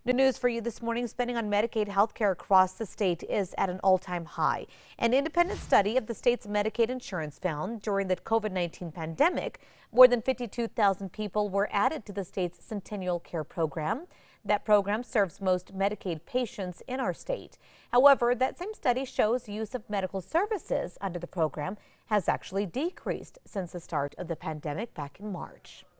The news for you this morning: spending on Medicaid health care across the state is at an all-time high. An independent study of the state's Medicaid insurance found during the COVID-19 pandemic, more than 52,000 people were added to the state's Centennial Care program. That program serves most Medicaid patients in our state. However, that same study shows use of medical services under the program has actually decreased since the start of the pandemic back in March.